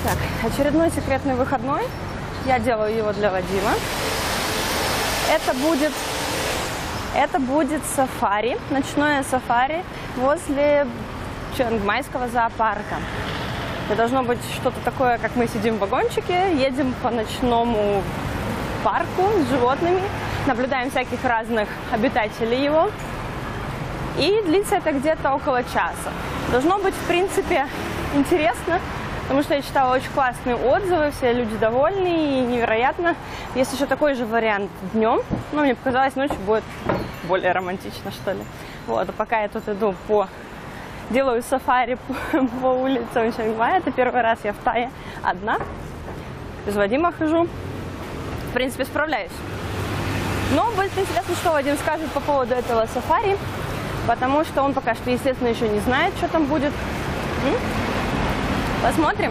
Так, очередной секретный выходной. Я делаю его для Вадима. Это будет сафари, ночное сафари возле Чангмайского зоопарка. Это должно быть что-то такое, как мы сидим в вагончике, едем по ночному парку с животными, наблюдаем всяких разных обитателей его. И длится это где-то около часа. Должно быть, в принципе, интересно, потому что я читала очень классные отзывы, все люди довольны и невероятно. Есть еще такой же вариант днем, но мне показалось, ночью будет более романтично, что ли. Вот, а пока я тут иду делаю сафари по улицам Чангмая. Это первый раз я в Тае одна, без Вадима хожу. В принципе, справляюсь. Но будет интересно, что Вадим скажет по поводу этого сафари, потому что он пока что, естественно, еще не знает, что там будет. Посмотрим.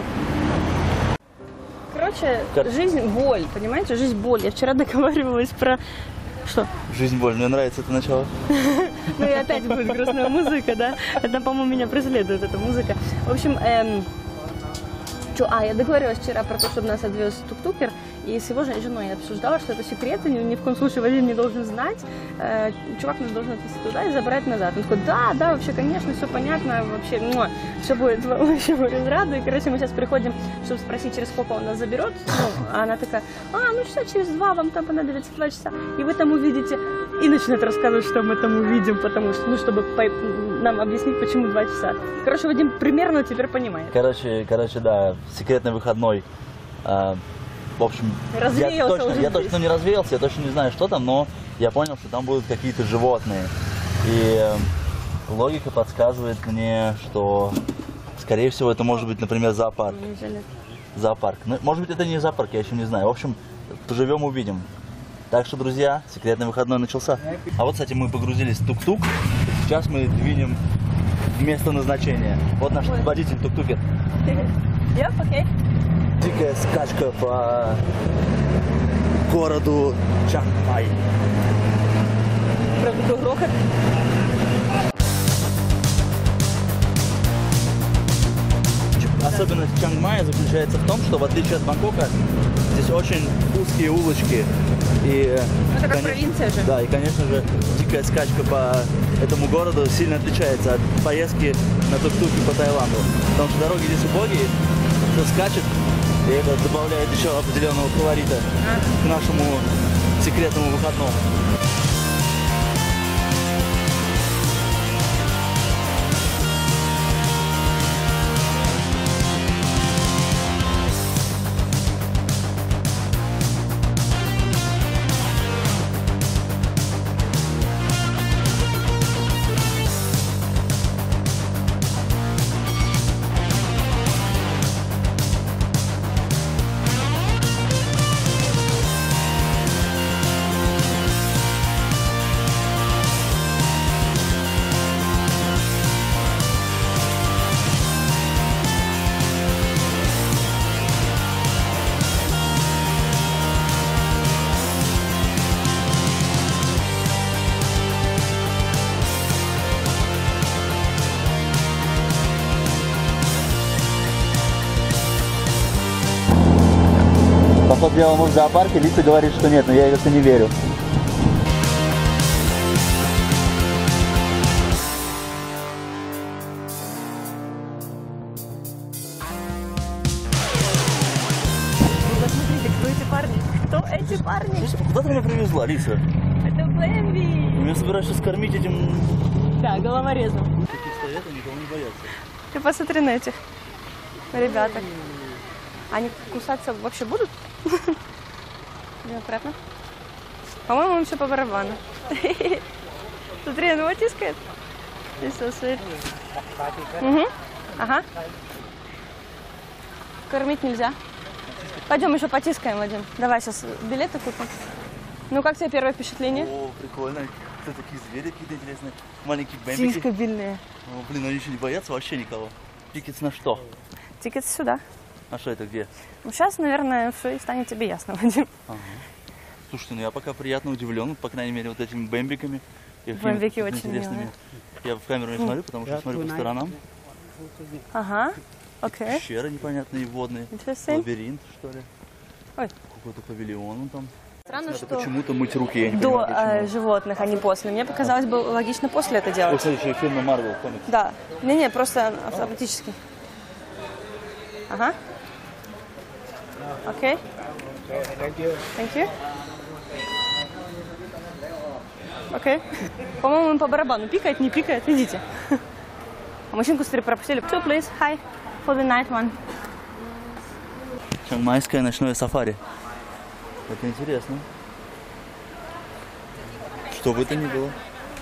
Короче, жизнь – боль, понимаете? Жизнь – боль. Я вчера договаривалась про... Что? Жизнь – боль. Мне нравится это начало. Ну и опять будет грустная музыка, да? Это, по-моему, меня преследует, эта музыка. В общем, я договорилась вчера про то, чтобы нас отвез тук-тукер, и с его женой я обсуждала, что это секрет, и ни в коем случае Вадим не должен знать. Чувак нас должен отвезти туда и забрать назад. Он такой, да, вообще, конечно, все понятно, вообще, все будет вообще без рады. И, короче, мы сейчас приходим, чтобы спросить, через сколько он нас заберет. А она такая, часа через 2, вам там понадобится 2 часа, и вы там увидите. И начинает рассказывать, что мы там увидим, потому что, чтобы нам объяснить, почему 2 часа. Короче, Вадим примерно теперь понимает. Короче, да, секретный выходной. В общем, я точно не развеялся, я точно не знаю, что там, но я понял, что там будут какие-то животные. И логика подсказывает мне, что, скорее всего, это может быть, например, зоопарк. Зоопарк. Ну, может быть, это не зоопарк, я еще не знаю. В общем, поживем, увидим. Так что, друзья, секретный выходной начался. А вот, кстати, мы погрузились в тук-тук. Сейчас мы двинем в место назначения. Вот наш водитель тук-тукер. Окей. Дикая скачка по городу Чангмай. Правда, грохот. Особенность Чангмая заключается в том, что в отличие от Бангкока, здесь очень узкие улочки. И, это как провинция же. Да, и, конечно же, дикая скачка по этому городу сильно отличается от поездки на тук-туке по Таиланду. Потому что дороги здесь убогие, все скачет, и это добавляет еще определенного колорита к нашему секретному выходному. Поход делал в зоопарке, Лиса говорит, что нет, но я это не верю. Посмотрите, кто эти парни? Кто эти парни? Слушай, куда ты меня привезла, Лиса? Это Бэмби. Меня собираешься скормить этим... Да, головорезом. Такие стоят, и никого не боятся. Ты посмотри на этих ребяток. Они кусаться вообще будут? Аккуратно. По-моему, им все по барабану. Смотри, он его тискает. Ага. Кормить нельзя. Пойдем еще потискаем, Вадим. Давай сейчас билеты купим. Ну, как тебе первое впечатление? О, прикольно. Кто такие звери какие-то интересные? Маленькие бэмбики. Тискабельные. О, блин, они еще не боятся вообще никого. Тикетс на что? Тикет сюда. А что это где? Ну, сейчас, наверное, все и станет тебе ясно, Вадим. Ага. Слушайте, ну я пока приятно удивлен, по крайней мере, вот этими бэмбиками. Бэмбики очень интересными. Я в камеру не смотрю, потому что смотрю по сторонам. Ага. Окей. Пещеры непонятные водные. Interesting. Лабиринт, что ли. Ой. Какой-то павильон там. Странно, Надо что почему-то мыть руки, я не до понимаю, почему. животных, а не после. Мне показалось бы логично после это Вот делать. следующий фильм Marvel комикс. Да. Не-не, просто автоматически. Ага. Окей. Thank you. Окей. По-моему, им по барабану. Пикает, не пикает. Идите. А мужчинку, смотри, пропустили. Two, please. Hi. For the night one. Чангмайское ночное сафари. Это интересно. Что бы это ни было.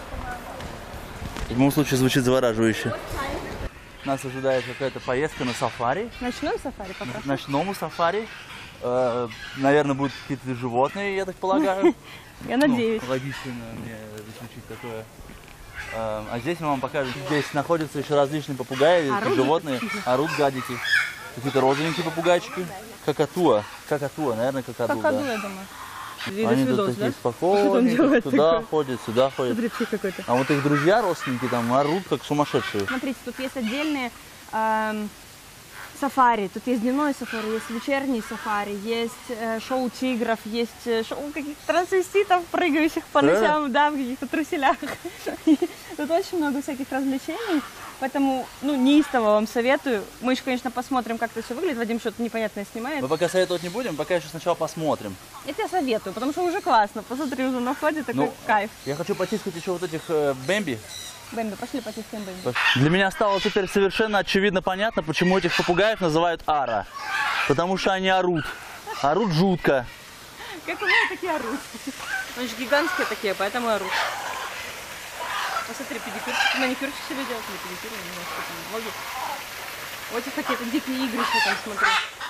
В любом случае звучит завораживающе. Нас ожидает какая-то поездка на сафари. Ночной сафари пока. Ночному сафари. Наверное, будут какие-то животные, я так полагаю. Я надеюсь. Логично мне звучит такое. А здесь мы вам покажем. Здесь находятся еще различные попугаи, животные. Орут гадики. Какие-то розовенькие попугайчики. Какатуа. Какатуа, наверное, какаду. Какаду, Да. я думаю. Они тут такие спокойные, туда ходят, сюда ходят. Смотри, какой-то. А вот их друзья, родственники, там орут, как сумасшедшие. Смотрите, тут есть отдельные сафари. Тут есть дневной сафари, есть вечерний сафари, есть шоу тигров, есть шоу каких-то трансвеститов, прыгающих по ночам, да, в каких-то труселях. Тут очень много всяких развлечений. Поэтому, неистово вам советую. Мы еще, конечно, посмотрим, как это все выглядит. Вадим что-то непонятное снимает. Мы пока советовать не будем, пока еще сначала посмотрим. Я тебе советую, потому что уже классно. Посмотри, уже на входе такой кайф. Я хочу потискать еще вот этих Бэмби. Бэмби, пошли потискаем Бэмби. Для меня стало теперь совершенно очевидно понятно, почему этих попугаев называют ара. Потому что они орут. Орут жутко. Как у меня такие орут. Они же гигантские такие, поэтому орут. Посмотри, педикюрчик, маникюрчик себе делать, или педикюр, я не знаю, что там, влоги. Вот эти какие-то дикие игрища там, смотри.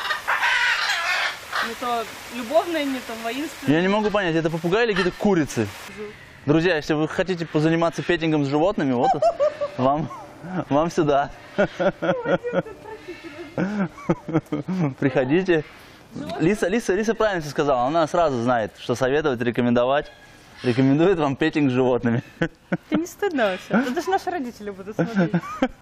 Не то любовные, не то воинственные. Я не могу понять, это попугаи или какие-то курицы? Друзья, если вы хотите позаниматься петингом с животными, вот вам сюда. Приходите. Лиса правильно все сказала, она сразу знает, что советовать, рекомендовать. Рекомендует вам петинг с животными. Ты не стыдно вообще? Это же наши родители будут смотреть.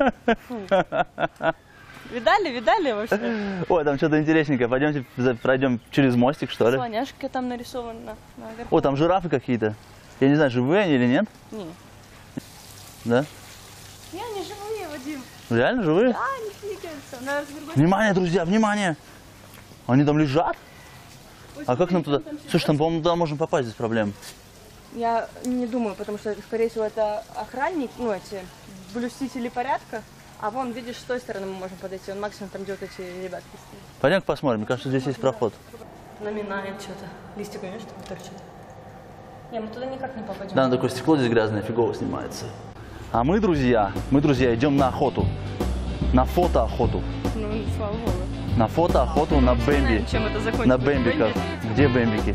Видали вообще? Ой, там что-то интересненькое. Пойдемте пройдем через мостик, что ли? Слоняшка там нарисована наверху. О, там жирафы какие-то. Я не знаю, живые они или нет? Нет. Да? Не, они живые, Вадим. Реально живые? Да, они двигаются. Внимание, друзья, внимание! Они там лежат? А как нам туда? Слушай, там, по-моему, туда можно попасть, без проблем. Я не думаю, потому что, скорее всего, это охранник, эти блюстители порядка. А вон, видишь, с той стороны мы можем подойти. Он максимум там, где вот эти ребятки стоят. Пойдем посмотрим. Мне кажется, здесь есть проход. Наминает что-то. Листья, конечно, торчат. Не, мы туда никак не попадем. Да, такое стекло здесь грязное, фигово снимается. А мы, друзья, идем на охоту. На фотоохоту. Ну, слава богу. На фотоохоту на Бэмби. Чем это закончится? На бэмбиках. Где бэмбики?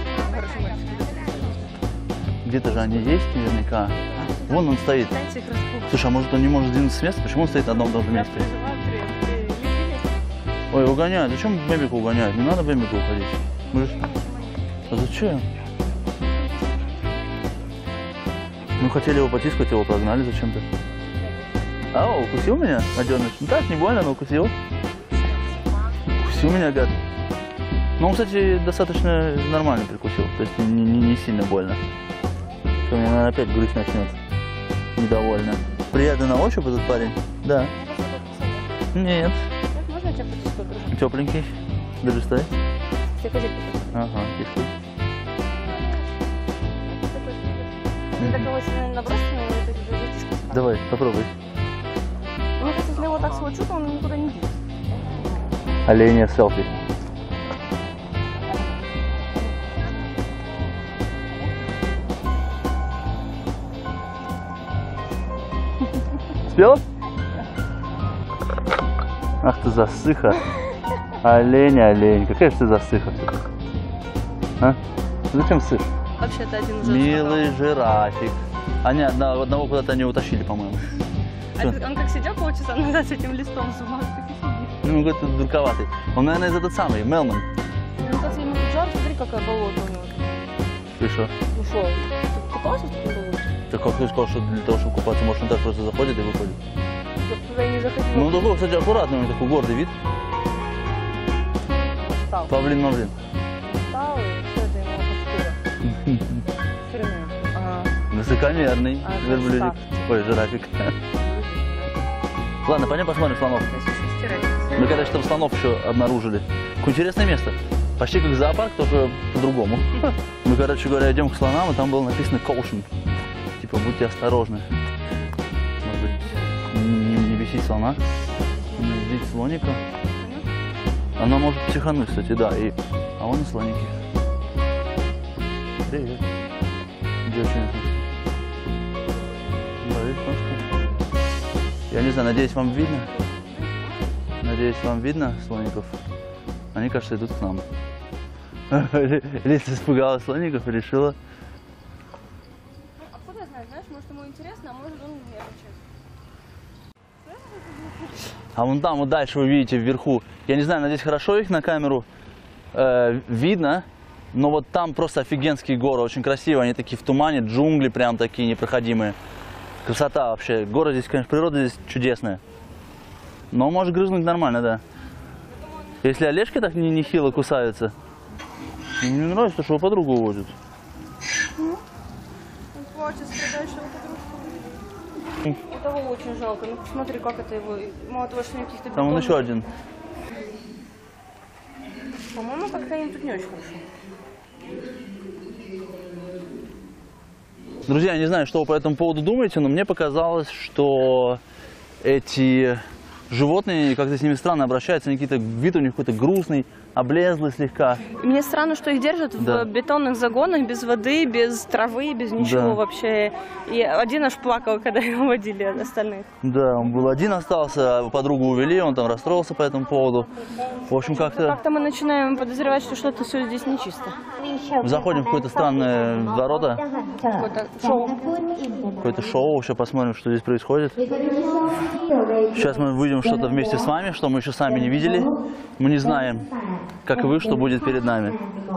Где-то же они есть наверняка. Вон он стоит. Слушай, а может он не может сдвинуться с места? Почему он стоит на одном и том же месте? Ой, угоняют. Зачем бэмбика угоняют? Не надо бэмбика уходить. А зачем? Мы хотели его потискать, его прогнали зачем-то. А, укусил меня, Наденыш? Ну так, не больно, но укусил. Укусил меня, гад. Ну, он, кстати, достаточно нормально прикусил. То есть не сильно больно. Что, мне, наверное, опять грызть начнет. Недовольно. Приятный на ощупь этот парень? Да. Нет. Можно я тебя потискаю, дружок? Тепленький. Держи, стой. Тебе козик. Ага, тишку. Ты такого сильно набросанный, это затискать. Давай, попробуй. Мне кажется, если я его так сводчу, то он никуда не идет. Оленя селфи. Успел? Ах ты засыха. Олень. Какая же ты засыха все-таки. А? Зачем ссышь? Вообще-то один из Милый жирафик. Они одного куда-то не утащили, по-моему. Он как сидел полчаса назад с этим листом в зубах, так и сидит. Ну, какой-то дурковатый. Он, наверное, из этот самый, Мелман. Ну, сейчас ему тут жарко, смотри, какая болото у него. Ты что? Ну что, ты купался в таком болоте? Ты как ты сказал, что для того, чтобы купаться, может, он так просто заходит и выходит? чтобы туда и не заходить. Ну, такой, кстати, аккуратный, у него такой гордый вид. Встал. Павлин-мавлин. Встал, и все это ему опустило. Высокомерный верблюдик. Ой, жирафик. Ладно, пойдем посмотрим слонов. Мы когда что-то слонов еще обнаружили. Какое интересное место. Почти как зоопарк, только по-другому. Мы, короче говоря, идем к слонам, и там было написано caution. Типа, будьте осторожны. Может быть, не бесить слона, не бесить слоника. Она может психануть, кстати, да. А вон и слоники. Привет. Девчонки. Я не знаю, надеюсь, вам видно? Надеюсь, вам видно слоников? Они, кажется, идут к нам. Лиса испугалась слоников и решила... Ну, откуда я знаю? Знаешь, может, ему интересно, а может, он нервничает. А вон там, вот дальше вы видите вверху. Я не знаю, надеюсь, хорошо их на камеру видно. Но вот там просто офигенские горы, очень красиво. Они такие в тумане, джунгли прям такие непроходимые. Красота вообще. Город здесь, конечно, природа здесь чудесная. Но может грызнуть нормально, да. Если Олежки так нехило кусаются. Мне нравится, что его подругу уводят. Он плачет, страдает, что его подружку. Вот того очень жалко. Ну посмотри, как это его. Мало того, что каких-то... Там он еще один. По-моему, как-то им тут не очень хорошо. Друзья, я не знаю, что вы по этому поводу думаете, но мне показалось, что эти животные, как-то с ними странно обращаются, они какие-то, вид у них какой-то грустный, облезлый слегка. Мне странно, что их держат в бетонных загонах, без воды, без травы, без ничего вообще. И один аж плакал, когда его водили от остальных. Да, он был один остался, а подругу увели, он там расстроился по этому поводу. В общем, как-то... Как-то мы начинаем подозревать, что что-то все здесь нечисто. Заходим в какое-то странное ворота. Какое-то шоу. Какое-то шоу, сейчас посмотрим, что здесь происходит. Сейчас мы выйдем что-то вместе с вами, что мы еще сами не видели. Мы не знаем, как и вы, что будет перед нами.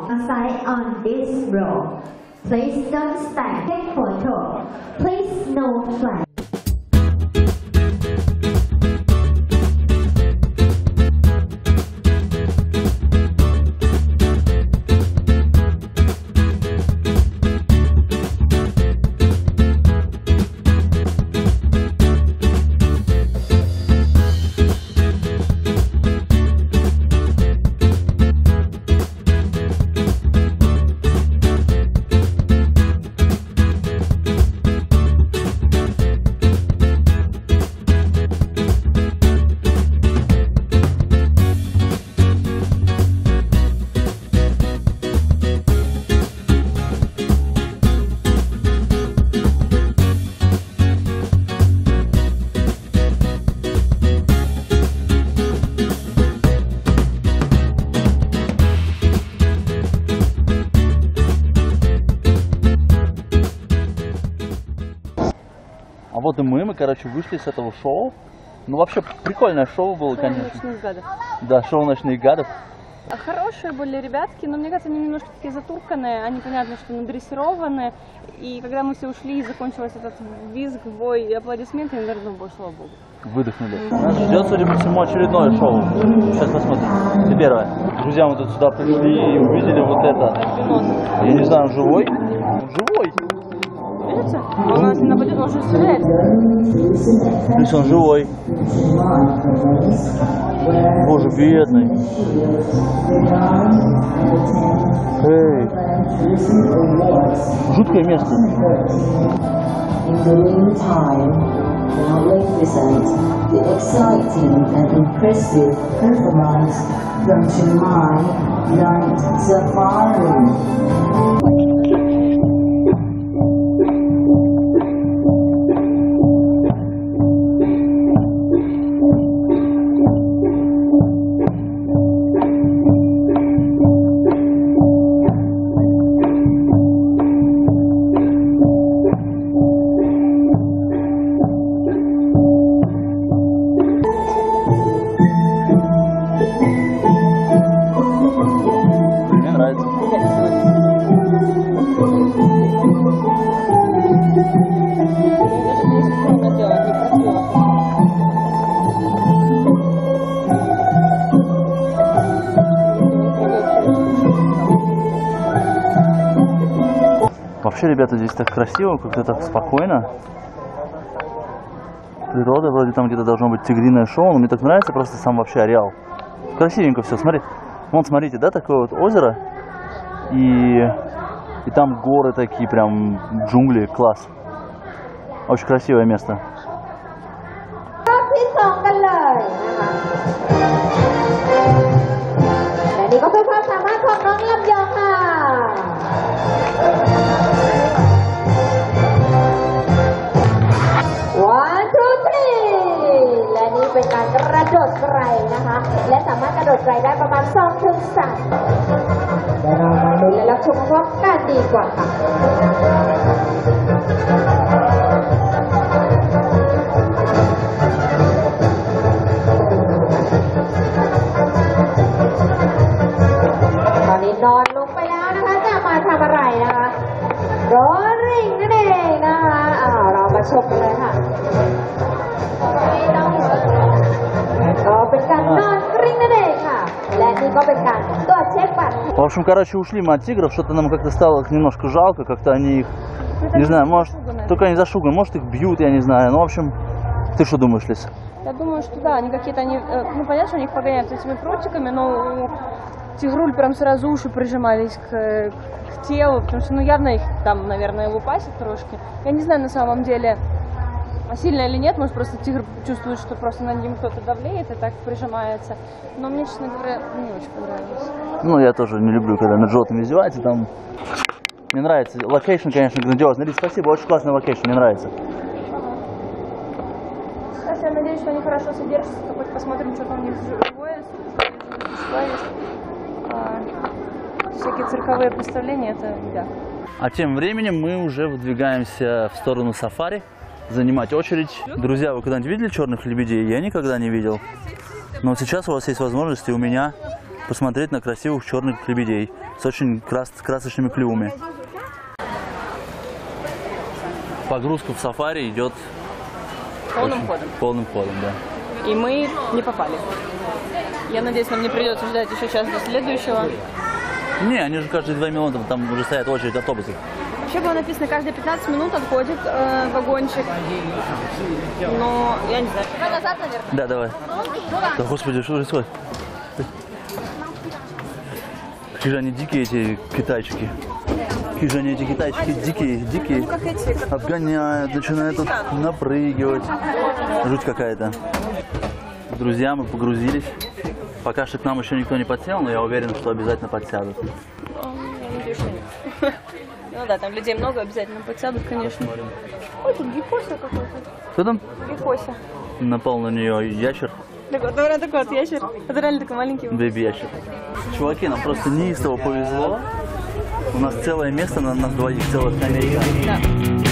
А вот и мы, короче, вышли с этого шоу. Ну, вообще, прикольное шоу было, конечно. Ночных гадов. Да, шоу ночных гадов. Хорошие были ребятки, но мне кажется, они немножко такие затурканные, они понятно, что надрессированы. И когда мы все ушли и закончился этот визг, вой и аплодисменты, я, наверное, думаю, слава богу. Выдохнули. Нас ждет, судя по всему, очередное шоу. Сейчас посмотрим. Это первое. Друзья, мы тут сюда пришли и увидели вот это. Я не знаю, он живой? Он живой! Видите? Он нас не нападет, он уже стреляет. То есть он живой. Боже, бедный. Эй. Жуткое место. In the meantime, now we present the exciting and impressive performance from Chiang Mai Night Safari. Вообще, ребята, здесь так красиво, как-то так спокойно. Природа, вроде там где-то должно быть тигриное шоу, но мне так нравится просто сам вообще ареал. Красивенько все, смотри. Вон, смотрите, да, такое вот озеро. И там горы такие, прям джунгли, класс. Очень красивое место. ที่สองกันเลยนะคะและนี่ก็เป็นความสามารถของน้องลำยองค่ะ One, two, three และนี่เป็นการกระโดดไกลนะคะและสามารถกระโดดไกลได้ประมาณ2 ถึง 3และเรามาลุ้นและรับชมพร้อมกันดีกว่าค่ะ ตอนนี้นอนลงไปแล้วนะคะจะมาทำอะไรนะคะโรลลิ่งนั่นเองนะคะเรามาชมกันเลยค่ะก็เป็นการนอนกริ้งนั่นเองค่ะและนี่ก็เป็นการตรวจเช็คบัตร В общем, короче, ушли мы от тигров, что-то нам как-то стало их немножко жалко, как-то они их, не знаю, может, только они зашуганы, может их бьют, я не знаю, ну, в общем, ты что думаешь, Лиз? Я думаю, что да, они какие-то, ну, понятно, что они их погоняют этими прутиками, но у тигруль прям сразу уши прижимались к телу, потому что, ну, явно их там, наверное, лупасит трошки. Я не знаю, на самом деле, сильно или нет, может, просто тигр чувствует, что просто над ним кто-то давлеет и так прижимается. Но мне, честно говоря, не очень понравилось. Ну, я тоже не люблю, когда над животными издеваются, там... Мне нравится. Локейшн, конечно, грандиозный. Лиз, спасибо, очень классный локейшн, мне нравится. Сейчас я надеюсь, что они хорошо содержатся, то хоть посмотрим, что там у них живое, всякие цирковые представления, это да. А тем временем мы уже выдвигаемся в сторону сафари, занимать очередь. Друзья, вы когда-нибудь видели черных лебедей? Я никогда не видел. Но сейчас у вас есть возможность и у меня посмотреть на красивых черных лебедей с очень красочными клювами. Погрузка в сафари идет полным ходом, да. И мы не попали. Я надеюсь, нам не придется ждать еще час до следующего. Не, они же каждые 2 минуты, там уже стоят очередь автобусов. Вообще было написано, каждые 15 минут отходит вагончик. Но я не знаю. Давай назад, наверное. Да, давай. Да, господи, что происходит? Какие же они дикие, эти китайчики. Какие же они, эти китайчики, дикие. Ну, как эти, Обгоняют, начинают тут напрыгивать. Жуть какая-то. Друзья, мы погрузились. Пока что к нам еще никто не подсел, но я уверен, что обязательно подсядут. Я надеюсь, что нет. Ну да, там людей много, обязательно подсядут, конечно. Ой, тут геккося какой-то. Кто там? Геккося. Напал на нее ящер. Такой вот ящер. Это реально такой маленький. Бэби-ящер. Чуваки, нам просто неистово повезло. У нас целое место на нас двоих, целая скамейка. Да.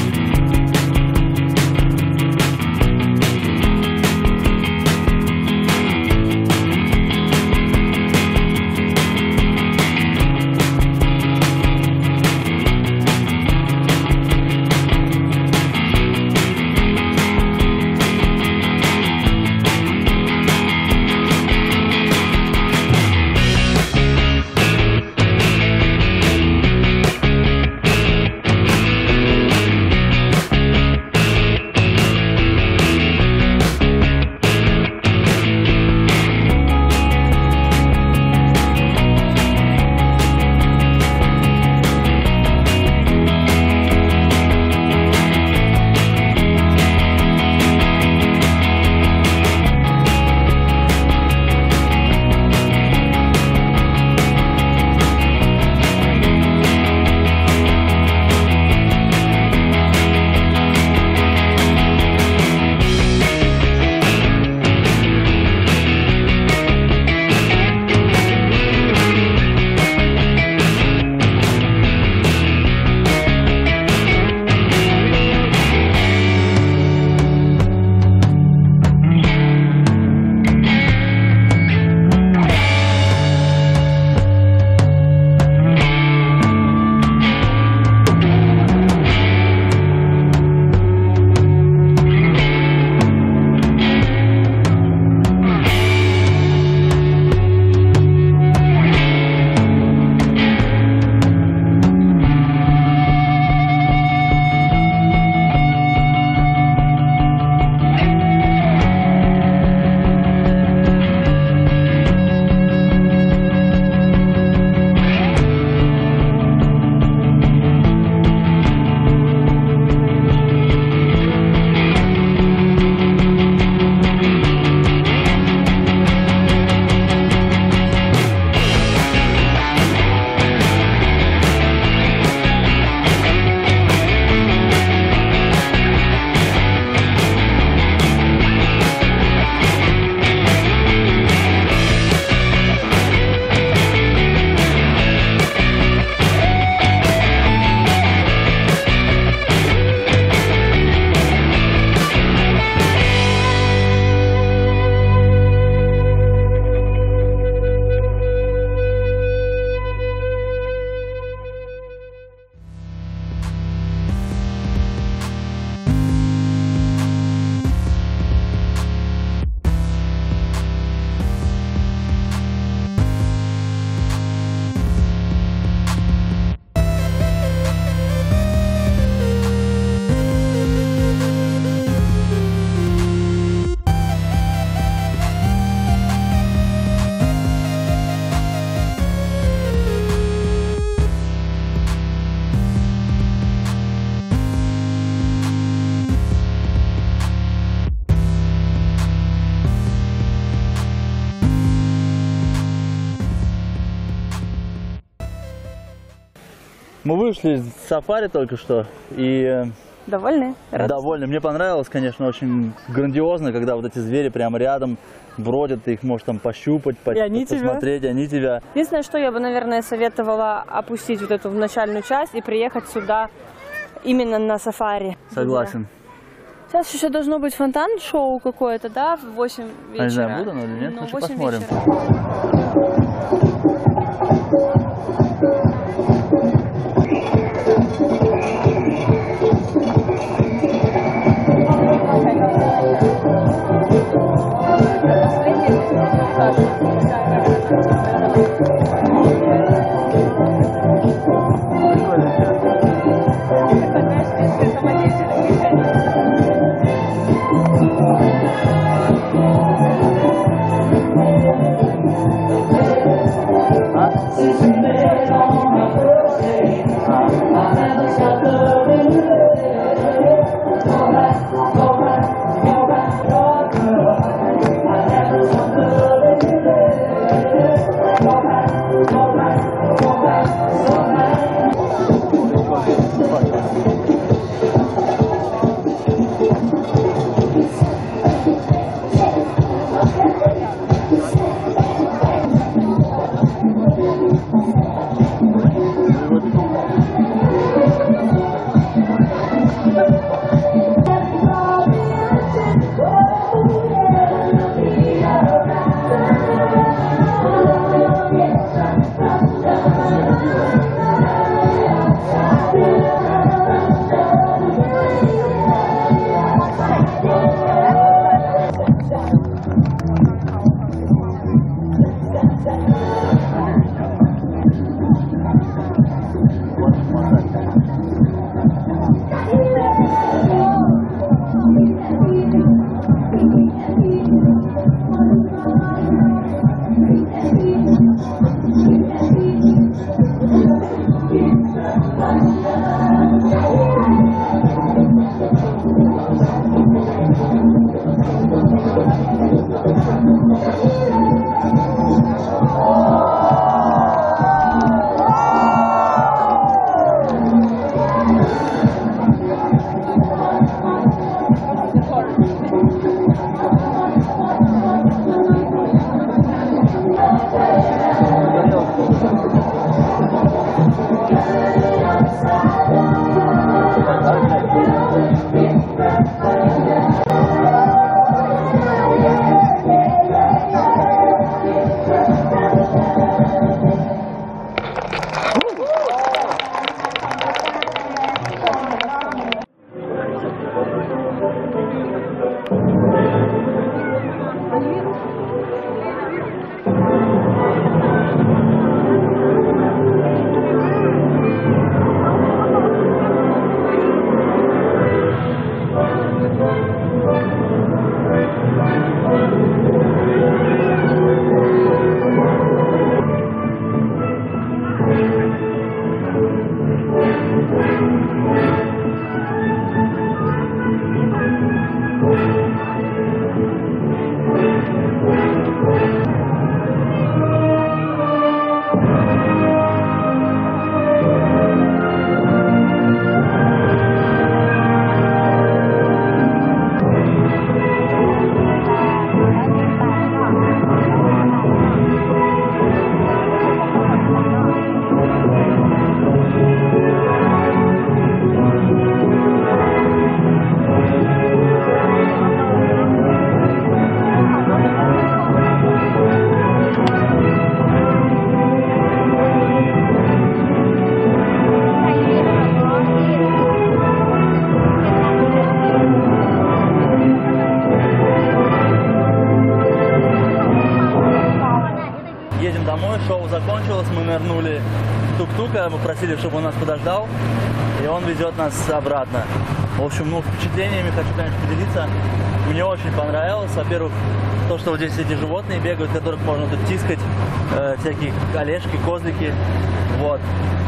Мы вышли из сафари только что и Довольны? довольны. Мне понравилось, конечно, очень грандиозно, когда вот эти звери прямо рядом бродят, ты их можешь там пощупать, посмотреть, они тебя. Единственное, что я бы, наверное, советовала опустить вот эту начальную часть и приехать сюда именно на сафари. Согласен. Сейчас еще должно быть фонтан-шоу какое-то, да, в 8 вечера. Не знаю, буду оно или нет, Ну, лучше 8 посмотрим. закончилось, мы нырнули в тук-тука, мы просили, чтобы он нас подождал, и он везет нас обратно. В общем, ну, впечатлениями хочу, конечно, поделиться. Мне очень понравилось. Во-первых, то, что вот здесь эти животные бегают, которых можно тут тискать, всякие олешки, козлики. Вот.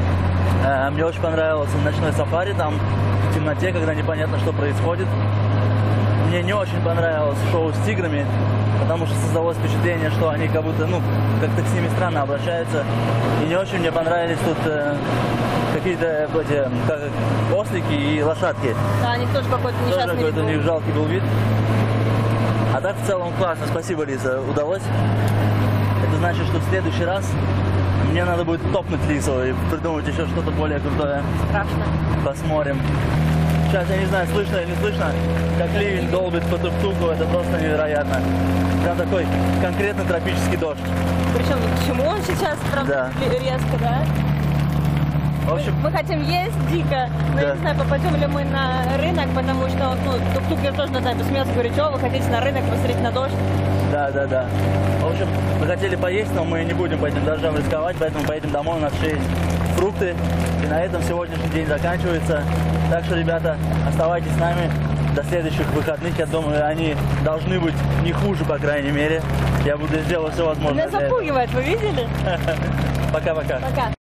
Мне очень понравилось ночной сафари, там в темноте, когда непонятно, что происходит. мне не очень понравилось шоу с тиграми, потому что создалось впечатление, что они как будто, ну, как-то с ними странно обращаются. И не очень мне понравились тут какие-то эти, как, ослики и лошадки. Да, они тоже какой-то Тоже несчастный какой-то у вид них был. жалкий был вид. А так в целом классно. Спасибо, Лиза, удалось. Это значит, что в следующий раз мне надо будет топнуть Лизу и придумать еще что-то более крутое. Страшно. Посмотрим. Сейчас я не знаю, слышно или не слышно, как ливень долбит по тук-туку, это просто невероятно. Прям такой конкретно тропический дождь. Причем почему он сейчас прям Да. резко, да? В общем, Мы хотим есть дико, но Да. я не знаю, попадем ли мы на рынок, потому что, ну, тук-тук я тоже на тайпе смеялся, говорю, что вы хотите на рынок посмотреть на дождь? да. В общем, мы хотели поесть, но мы не будем по этим дождям рисковать, поэтому поедем домой, у нас еще есть фрукты. И на этом сегодняшний день заканчивается. Так что, ребята, оставайтесь с нами до следующих выходных. Я думаю, они должны быть не хуже, по крайней мере. Я буду сделать все возможное. Меня запугивает, вы видели? Пока-пока. Пока.